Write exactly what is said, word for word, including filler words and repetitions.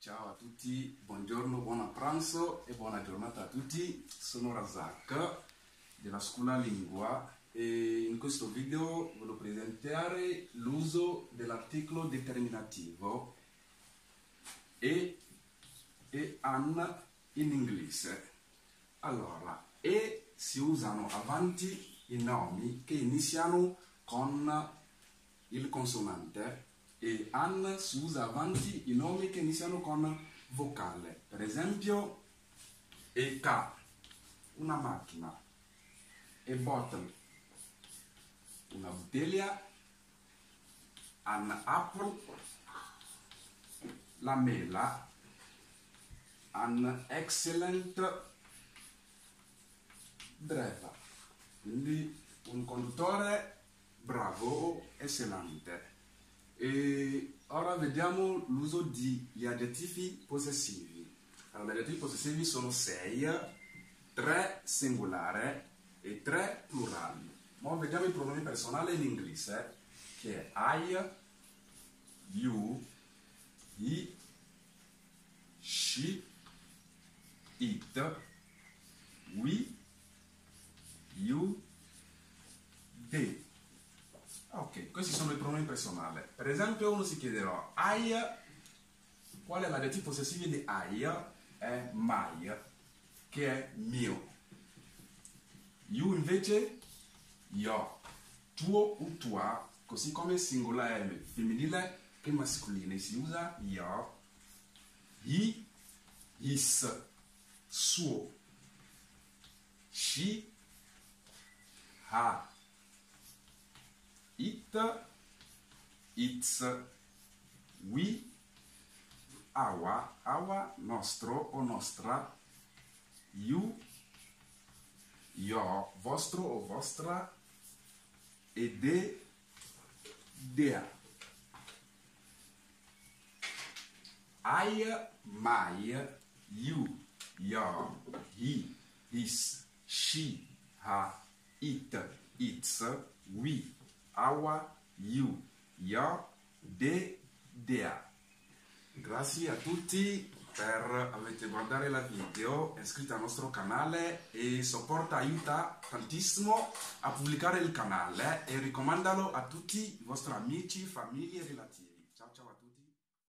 Ciao a tutti, buongiorno, buon pranzo e buona giornata a tutti. Sono Razak della Scuola Lingua e in questo video voglio presentare l'uso dell'articolo determinativo e e an in inglese. Allora, e si usano avanti i nomi che iniziano con il consonante e an si usa avanti i nomi che iniziano con vocale. Per esempio, e ca, una macchina, e bottle, una bottiglia, an apple, la mela, an excellent driver, quindi un conduttore bravo o eccellente. E ora vediamo l'uso degli aggettivi possessivi. Allora, gli aggettivi possessivi sono sei, tre singolare e tre plurali. Ora vediamo i pronomi personali in inglese, che è I, you, he, she, it, we, you, they. Ok, questi sono i pronomi personali. Per esempio uno si chiederà I, qual è l'aggettivo possessivo di I? È my, che è mio. You invece io, tuo o tua, così come singolare femminile che mascoline si usa io, he, his, suo, she, her, it, its, we, our, our, nostro o nostra, you, your, vostro o vostra, e de, dea. I, my, you, your, he, his, she, her, it, its, we, our, you, your, de, dea. Grazie a tutti per aver guardato la video, iscrivetevi al nostro canale e supporta, aiuta tantissimo a pubblicare il canale e raccomandalo a tutti i vostri amici, famiglie e relativi.